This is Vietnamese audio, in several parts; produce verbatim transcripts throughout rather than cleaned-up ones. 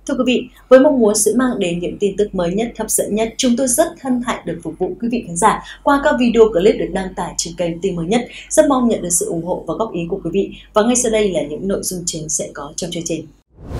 Thưa quý vị, với mong muốn sẽ mang đến những tin tức mới nhất, hấp dẫn nhất, chúng tôi rất hân hạnh được phục vụ quý vị khán giả qua các video clip được đăng tải trên kênh tin mới nhất. Rất mong nhận được sự ủng hộ và góp ý của quý vị. Và ngay sau đây là những nội dung chính sẽ có trong chương trình.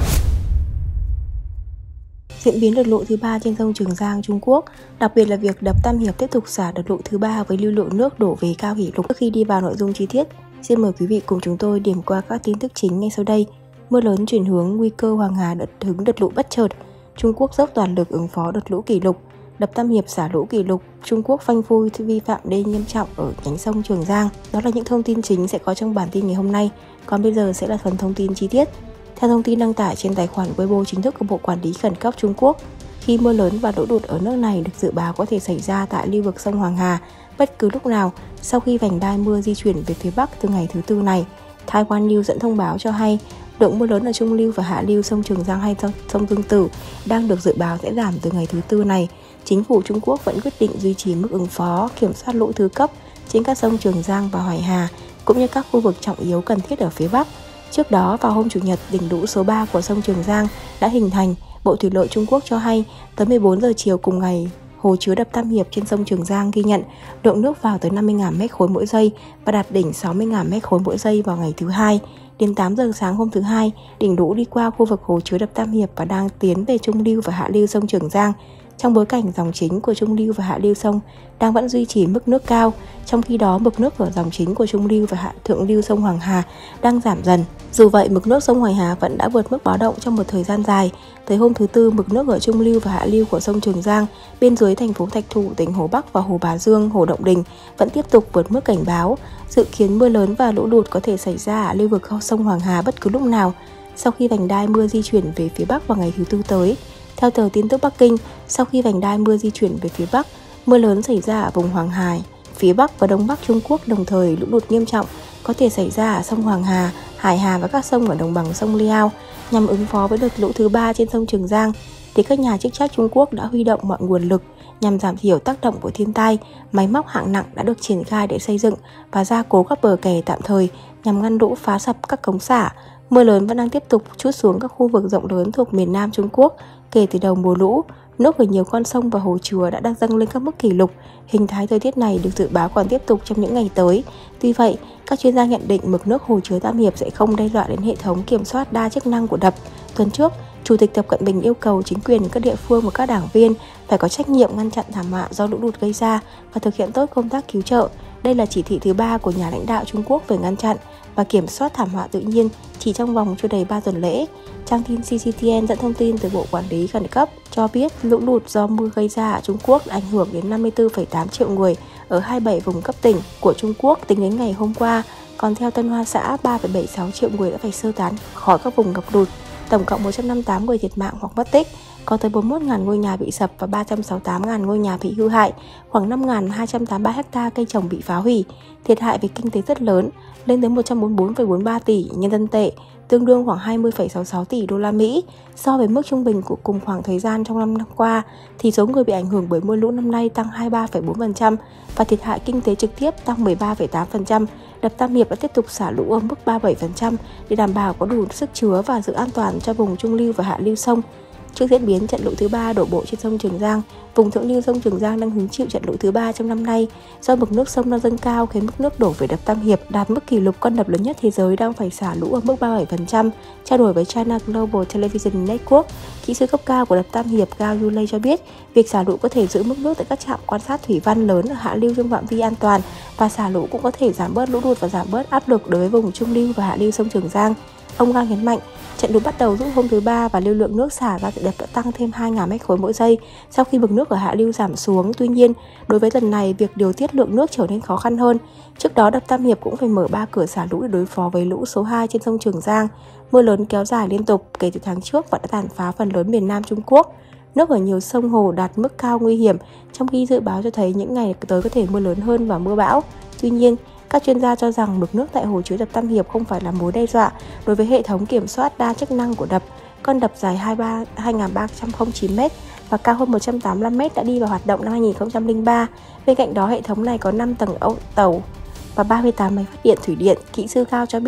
Diễn biến đợt lũ thứ ba trên sông Trường Giang, Trung Quốc, đặc biệt là việc đập Tam Hiệp tiếp tục xả đợt lũ thứ ba với lưu lượng nước đổ về cao kỷ lục. Trước khi đi vào nội dung chi tiết, xin mời quý vị cùng chúng tôi điểm qua các tin tức chính ngay sau đây. Mưa lớn chuyển hướng, nguy cơ Hoàng Hà đợt hứng đợt lũ bất chợt. Trung Quốc dốc toàn lực ứng phó đợt lũ kỷ lục. Đập Tam Hiệp xả lũ kỷ lục. Trung Quốc phanh phui vi phạm đê nghiêm trọng ở nhánh sông Trường Giang. Đó là những thông tin chính sẽ có trong bản tin ngày hôm nay. Còn bây giờ sẽ là phần thông tin chi tiết. Theo thông tin đăng tải trên tài khoản Weibo chính thức của Bộ Quản lý Khẩn cấp Trung Quốc, khi mưa lớn và lũ lụt ở nước này được dự báo có thể xảy ra tại lưu vực sông Hoàng Hà bất cứ lúc nào sau khi vành đai mưa di chuyển về phía Bắc từ ngày thứ Tư này. Taiwan News dẫn thông báo cho hay lượng mưa lớn ở trung lưu và hạ lưu sông Trường Giang hay sông Dương Tử đang được dự báo sẽ giảm từ ngày thứ Tư này. Chính phủ Trung Quốc vẫn quyết định duy trì mức ứng phó kiểm soát lũ thứ cấp trên các sông Trường Giang và Hoài Hà cũng như các khu vực trọng yếu cần thiết ở phía Bắc. Trước đó, vào hôm Chủ nhật, đỉnh lũ số ba của sông Trường Giang đã hình thành. Bộ Thủy lợi Trung Quốc cho hay, tới mười bốn giờ chiều cùng ngày, hồ chứa đập Tam Hiệp trên sông Trường Giang ghi nhận lượng nước vào tới năm mươi nghìn mét khối mỗi giây và đạt đỉnh sáu mươi nghìn mét khối mỗi giây vào ngày thứ hai. Đến tám giờ sáng hôm thứ hai, đỉnh lũ đi qua khu vực hồ chứa đập Tam Hiệp và đang tiến về trung lưu và hạ lưu sông Trường Giang. Trong bối cảnh dòng chính của trung lưu và hạ lưu sông đang vẫn duy trì mức nước cao, trong khi đó mực nước ở dòng chính của trung lưu và hạ thượng lưu sông Hoàng Hà đang giảm dần. Dù vậy, mực nước sông Hoài Hà vẫn đã vượt mức báo động trong một thời gian dài. Tới hôm thứ Tư, mực nước ở trung lưu và hạ lưu của sông Trường Giang bên dưới thành phố Thạch Thủ, tỉnh Hồ Bắc và Hồ Bà Dương, Hồ Động Đình vẫn tiếp tục vượt mức cảnh báo. Dự kiến mưa lớn và lũ lụt có thể xảy ra ở lưu vực sông Hoàng Hà bất cứ lúc nào sau khi vành đai mưa di chuyển về phía Bắc vào ngày thứ Tư tới. Theo tờ tin tức Bắc Kinh, sau khi vành đai mưa di chuyển về phía Bắc, mưa lớn xảy ra ở vùng Hoàng Hà, phía Bắc và Đông Bắc Trung Quốc, đồng thời lũ lụt nghiêm trọng có thể xảy ra ở sông Hoàng Hà, Hải Hà và các sông ở đồng bằng sông Liao. Nhằm ứng phó với đợt lũ thứ ba trên sông Trường Giang, thì các nhà chức trách Trung Quốc đã huy động mọi nguồn lực nhằm giảm thiểu tác động của thiên tai. Máy móc hạng nặng đã được triển khai để xây dựng và gia cố các bờ kè tạm thời nhằm ngăn lũ phá sập các cống xả. Mưa lớn vẫn đang tiếp tục trút xuống các khu vực rộng lớn thuộc miền Nam Trung Quốc kể từ đầu mùa lũ. Nước ở nhiều con sông và hồ chứa đã đang dâng lên các mức kỷ lục. Hình thái thời tiết này được dự báo còn tiếp tục trong những ngày tới. Tuy vậy, các chuyên gia nhận định mực nước hồ chứa Tam Hiệp sẽ không đe dọa đến hệ thống kiểm soát đa chức năng của đập. Tuần trước, Chủ tịch Tập Cận Bình yêu cầu chính quyền các địa phương và các đảng viên phải có trách nhiệm ngăn chặn thảm họa do lũ lụt gây ra và thực hiện tốt công tác cứu trợ. Đây là chỉ thị thứ ba của nhà lãnh đạo Trung Quốc về ngăn chặn và kiểm soát thảm họa tự nhiên chỉ trong vòng chưa đầy ba tuần lễ. Trang tin C C T N dẫn thông tin từ Bộ Quản lý Khẩn cấp cho biết lũ lụt do mưa gây ra ở Trung Quốc ảnh hưởng đến năm mươi tư phẩy tám triệu người ở hai mươi bảy vùng cấp tỉnh của Trung Quốc tính đến ngày hôm qua. Còn theo Tân Hoa xã, ba phẩy bảy mươi sáu triệu người đã phải sơ tán khỏi các vùng ngập lụt. Tổng cộng một trăm năm mươi tám người thiệt mạng hoặc mất tích, có tới bốn mươi mốt nghìn ngôi nhà bị sập và ba trăm sáu mươi tám nghìn ngôi nhà bị hư hại, khoảng năm nghìn hai trăm tám mươi ba héc ta cây trồng bị phá hủy. Thiệt hại về kinh tế rất lớn, lên tới một trăm bốn mươi bốn phẩy bốn mươi ba tỷ nhân dân tệ, tương đương khoảng hai mươi phẩy sáu mươi sáu tỷ đô la Mỹ. So với mức trung bình của cùng khoảng thời gian trong năm năm qua, thì số người bị ảnh hưởng bởi mưa lũ năm nay tăng hai mươi ba phẩy bốn phần trăm và thiệt hại kinh tế trực tiếp tăng mười ba phẩy tám phần trăm. Đập Tam Hiệp đã tiếp tục xả lũ ở mức ba mươi bảy phần trăm để đảm bảo có đủ sức chứa và giữ an toàn cho vùng trung lưu và hạ lưu sông. Trước diễn biến trận lũ thứ ba đổ bộ trên sông Trường Giang, vùng thượng lưu sông Trường Giang đang hứng chịu trận lũ thứ ba trong năm nay do mực nước sông đang dâng cao khiến mức nước đổ về đập Tam Hiệp đạt mức kỷ lục. Con đập lớn nhất thế giới đang phải xả lũ ở mức ba mươi bảy phần trăm. Trao đổi với China Global Television Network, kỹ sư cấp cao của đập Tam Hiệp Gao Yulei cho biết việc xả lũ có thể giữ mức nước tại các trạm quan sát thủy văn lớn ở hạ lưu trong phạm vi an toàn và xả lũ cũng có thể giảm bớt lũ lụt và giảm bớt áp lực đối với vùng trung lưu và hạ lưu sông Trường Giang. Ông Gang nhấn mạnh, trận lũ bắt đầu rút hôm thứ ba và lưu lượng nước xả ra tại đập đã tăng thêm hai nghìn mét khối mỗi giây sau khi mực nước ở hạ lưu giảm xuống. Tuy nhiên, đối với lần này, việc điều tiết lượng nước trở nên khó khăn hơn. Trước đó, đập Tam Hiệp cũng phải mở ba cửa xả lũ để đối phó với lũ số hai trên sông Trường Giang. Mưa lớn kéo dài liên tục kể từ tháng trước và đã tàn phá phần lớn miền Nam Trung Quốc. Nước ở nhiều sông hồ đạt mức cao nguy hiểm, trong khi dự báo cho thấy những ngày tới có thể mưa lớn hơn và mưa bão. Tuy nhiên, các chuyên gia cho rằng mực nước tại hồ chứa đập Tam Hiệp không phải là mối đe dọa đối với hệ thống kiểm soát đa chức năng của đập. Con đập dài hai nghìn ba trăm lẻ chín mét và cao hơn một trăm tám mươi lăm mét đã đi vào hoạt động năm hai nghìn không trăm lẻ ba. Bên cạnh đó, hệ thống này có năm tầng âu tàu và ba mươi tám máy phát điện thủy điện. Kỹ sư Cao cho biết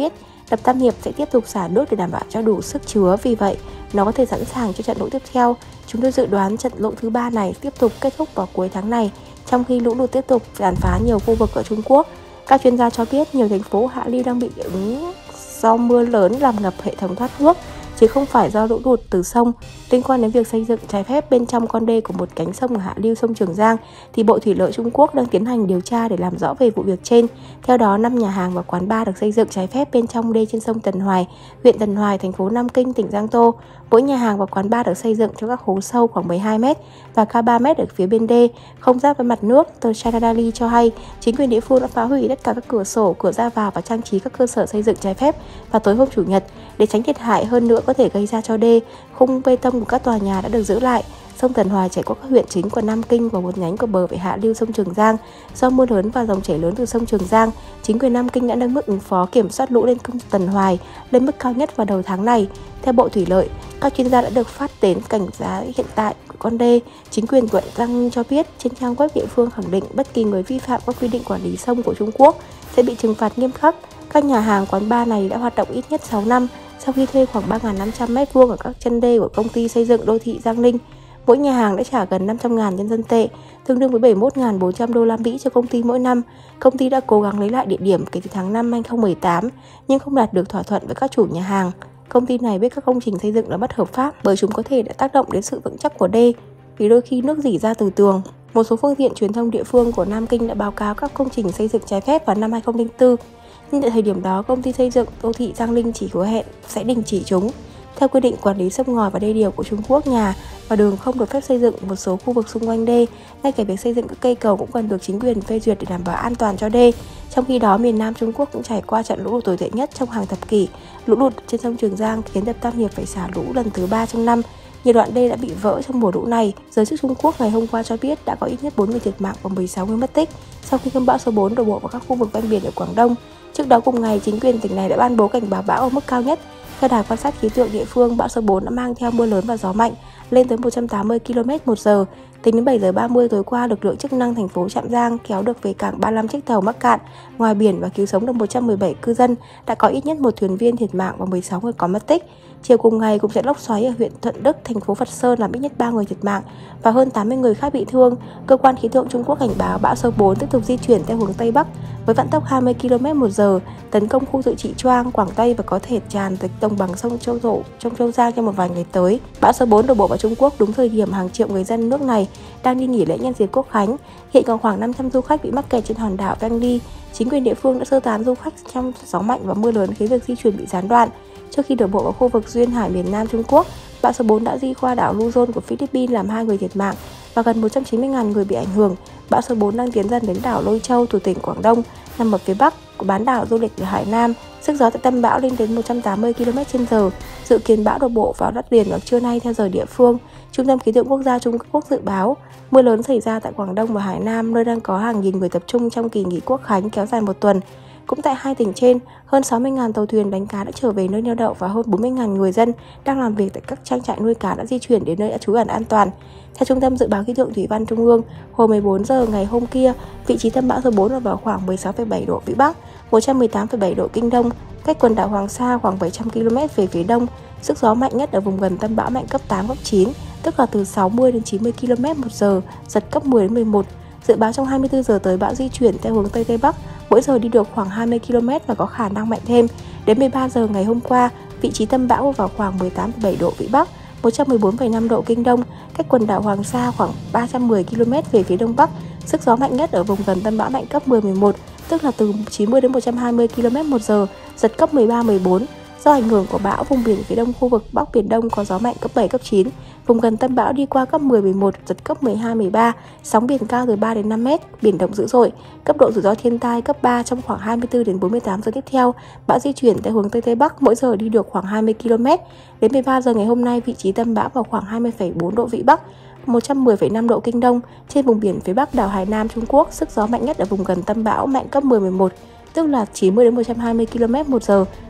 Đập Tam Hiệp sẽ tiếp tục xả nước để đảm bảo cho đủ sức chứa, vì vậy nó có thể sẵn sàng cho trận lũ tiếp theo. Chúng tôi dự đoán trận lũ thứ ba này tiếp tục kết thúc vào cuối tháng này, trong khi lũ lụt tiếp tục tàn phá nhiều khu vực ở Trung Quốc. Các chuyên gia cho biết nhiều thành phố hạ lưu đang bị ứng do mưa lớn làm ngập hệ thống thoát nước, chứ không phải do lũ lụt từ sông. Liên quan đến việc xây dựng trái phép bên trong con đê của một cánh sông ở hạ lưu sông Trường Giang, thì Bộ Thủy lợi Trung Quốc đang tiến hành điều tra để làm rõ về vụ việc trên. Theo đó, năm nhà hàng và quán bar được xây dựng trái phép bên trong đê trên sông Tần Hoài, huyện Tần Hoài, thành phố Nam Kinh, tỉnh Giang Tô. Mỗi nhà hàng và quán bar được xây dựng trong các hố sâu khoảng mười hai mét và cao ba mét ở phía bên đê, không giáp với mặt nước. Tờ China Daily cho hay chính quyền địa phương đã phá hủy tất cả các cửa sổ, cửa ra vào và trang trí các cơ sở xây dựng trái phép vào tối hôm Chủ nhật để tránh thiệt hại hơn nữa có thể gây ra cho đê. Khung bê tông của các tòa nhà đã được giữ lại. Sông Tần Hoài chảy qua các huyện chính của Nam Kinh và một nhánh của bờ về hạ lưu sông Trường Giang. Do mưa lớn và dòng chảy lớn từ sông Trường Giang, chính quyền Nam Kinh đã nâng mức ứng phó kiểm soát lũ lên sông Tần Hoài lên mức cao nhất vào đầu tháng này. Theo Bộ Thủy lợi, các chuyên gia đã được phát đến cảnh giá hiện tại của con đê. Chính quyền quận Giang Ninh cho biết trên trang web địa phương khẳng định bất kỳ người vi phạm các quy định quản lý sông của Trung Quốc sẽ bị trừng phạt nghiêm khắc. Các nhà hàng quán bar này đã hoạt động ít nhất sáu năm sau khi thuê khoảng ba nghìn năm trăm mét vuông ở các chân đê của công ty xây dựng đô thị Giang Ninh. Mỗi nhà hàng đã trả gần năm trăm nghìn nhân dân tệ, tương đương với bảy mươi mốt nghìn bốn trăm đô la Mỹ cho công ty mỗi năm. Công ty đã cố gắng lấy lại địa điểm kể từ tháng năm năm hai nghìn không trăm mười tám nhưng không đạt được thỏa thuận với các chủ nhà hàng. Công ty này biết các công trình xây dựng là bất hợp pháp bởi chúng có thể đã tác động đến sự vững chắc của đê, vì đôi khi nước rỉ ra từ tường. Một số phương tiện truyền thông địa phương của Nam Kinh đã báo cáo các công trình xây dựng trái phép vào năm hai nghìn không trăm lẻ bốn, nhưng tại thời điểm đó công ty xây dựng đô thị Giang Ninh chỉ hứa hẹn sẽ đình chỉ chúng. Theo quy định quản lý sông ngòi và đê điều của Trung Quốc, nhà và đường không được phép xây dựng một số khu vực xung quanh đê. Ngay cả việc xây dựng các cây cầu cũng cần được chính quyền phê duyệt để đảm bảo an toàn cho đê. Trong khi đó, miền Nam Trung Quốc cũng trải qua trận lũ lụt tồi tệ nhất trong hàng thập kỷ. Lũ lụt trên sông Trường Giang khiến đập Tam Hiệp phải xả lũ lần thứ ba trong năm. Nhiều đoạn đê đã bị vỡ trong mùa lũ này. Giới chức Trung Quốc ngày hôm qua cho biết đã có ít nhất bốn người thiệt mạng và mười sáu người mất tích sau khi cơn bão số bốn đổ bộ vào các khu vực ven biển ở Quảng Đông. Trước đó cùng ngày, chính quyền tỉnh này đã ban bố cảnh báo bão ở mức cao nhất. Theo đài quan sát khí tượng địa phương, bão số bốn đã mang theo mưa lớn và gió mạnh lên tới một trăm tám mươi ki lô mét một giờ. Tính đến bảy giờ ba mươi tối qua, lực lượng chức năng thành phố Trạm Giang kéo được về cảng ba mươi lăm chiếc tàu mắc cạn ngoài biển và cứu sống được một trăm mười bảy cư dân. Đã có ít nhất một thuyền viên thiệt mạng và mười sáu người có mất tích. Chiều cùng ngày, cũng trận lốc xoáy ở huyện Thuận Đức, thành phố Phật Sơn làm ít nhất ba người thiệt mạng và hơn tám mươi người khác bị thương. Cơ quan khí tượng Trung Quốc cảnh báo bão số bốn tiếp tục di chuyển theo hướng Tây Bắc với vận tốc hai mươi ki lô mét một giờ, tấn công khu tự trị Choang, Quảng Tây và có thể tràn tới đồng bằng sông Châu Thổ trong Châu Giang trong một vài ngày tới. Bão số bốn đổ bộ vào Trung Quốc đúng thời điểm hàng triệu người dân nước này đang đi nghỉ lễ nhân dịp Quốc khánh. Hiện còn khoảng năm trăm du khách bị mắc kẹt trên hòn đảo Vang Ly. Chính quyền địa phương đã sơ tán du khách trong gió mạnh và mưa lớn khiến việc di chuyển bị gián đoạn. Trước khi đổ bộ vào khu vực duyên hải miền Nam Trung Quốc, bão số bốn đã di qua đảo Luzon của Philippines làm hai người thiệt mạng và gần một trăm chín mươi nghìn người bị ảnh hưởng. Bão số bốn đang tiến dần đến đảo Lôi Châu thuộc tỉnh Quảng Đông, nằm ở phía bắc của bán đảo du lịch ở Hải Nam. Sức gió tại tâm bão lên đến một trăm tám mươi ki lô mét trên giờ. Dự kiến bão đổ bộ vào đất liền vào trưa nay theo giờ địa phương. Trung tâm Khí tượng Quốc gia Trung Quốc dự báo mưa lớn xảy ra tại Quảng Đông và Hải Nam, nơi đang có hàng nghìn người tập trung trong kỳ nghỉ Quốc khánh kéo dài một tuần. Cũng tại hai tỉnh trên, hơn sáu mươi nghìn tàu thuyền đánh cá đã trở về nơi neo đậu và hơn bốn mươi nghìn người dân đang làm việc tại các trang trại nuôi cá đã di chuyển đến nơi trú ẩn an toàn. Theo Trung tâm Dự báo Khí tượng Thủy văn Trung ương, hồi mười bốn giờ ngày hôm kia, vị trí tâm bão số bốn ở vào khoảng mười sáu phẩy bảy độ Vĩ Bắc, một trăm mười tám phẩy bảy độ Kinh Đông, cách quần đảo Hoàng Sa khoảng bảy trăm ki lô mét về phía đông. Sức gió mạnh nhất ở vùng gần tâm bão mạnh cấp tám, cấp chín, tức là từ sáu mươi đến chín mươi ki lô mét một giờ, giật cấp mười đến mười một. Dự báo trong hai mươi tư giờ tới, bão di chuyển theo hướng Tây Tây Bắc, mỗi giờ đi được khoảng hai mươi ki lô mét và có khả năng mạnh thêm. Đến mười ba giờ ngày hôm qua, vị trí tâm bão vào khoảng mười tám phẩy bảy độ Vĩ Bắc, một trăm mười bốn phẩy năm độ Kinh Đông, cách quần đảo Hoàng Sa khoảng ba trăm mười ki lô mét về phía đông bắc. Sức gió mạnh nhất ở vùng gần tâm bão mạnh cấp mười, mười một, tức là từ chín mươi đến một trăm hai mươi ki lô mét một giờ, giật cấp mười ba, mười bốn. Do ảnh hưởng của bão, vùng biển phía đông khu vực Bắc Biển Đông có gió mạnh cấp bảy, cấp chín. Vùng gần tâm bão đi qua cấp mười, mười một, giật cấp mười hai, mười ba. Sóng biển cao từ ba đến năm mét, biển động dữ dội. Cấp độ rủi ro thiên tai cấp ba trong khoảng hai mươi tư đến bốn mươi tám giờ tiếp theo. Bão di chuyển theo hướng Tây Tây Bắc, mỗi giờ đi được khoảng hai mươi ki lô mét. Đến mười ba giờ ngày hôm nay, vị trí tâm bão vào khoảng hai mươi phẩy bốn độ Vĩ Bắc, một trăm mười phẩy năm độ Kinh Đông, trên vùng biển phía Bắc đảo Hải Nam Trung Quốc. Sức gió mạnh nhất ở vùng gần tâm bão mạnh cấp mười, mười một, tức là chín mươi đến một trăm hai mươi ki lô mét một giờ,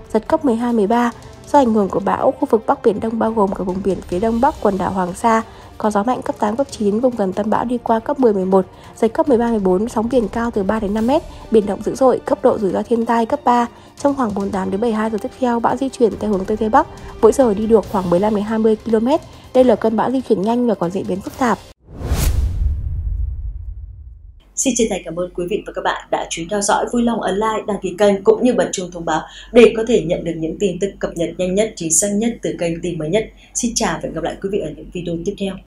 giật cấp mười hai, mười ba. Do ảnh hưởng của bão, khu vực Bắc Biển Đông bao gồm cả vùng biển phía đông bắc quần đảo Hoàng Sa có gió mạnh cấp tám, cấp chín, vùng gần tâm bão đi qua cấp mười, mười một, giật cấp mười ba, mười bốn, sóng biển cao từ ba đến năm mét, biển động dữ dội, cấp độ rủi ro thiên tai cấp ba. Trong khoảng bốn mươi tám đến bảy mươi hai giờ tiếp theo, bão di chuyển theo hướng Tây Tây Bắc, mỗi giờ đi được khoảng mười lăm đến hai mươi ki lô mét. Đây là cơn bão di chuyển nhanh và còn diễn biến phức tạp. Xin chân thành cảm ơn quý vị và các bạn đã chú ý theo dõi, vui lòng ấn like, đăng ký kênh cũng như bật chuông thông báo để có thể nhận được những tin tức cập nhật nhanh nhất, chính xác nhất từ kênh tin mới nhất. Xin chào và hẹn gặp lại quý vị ở những video tiếp theo.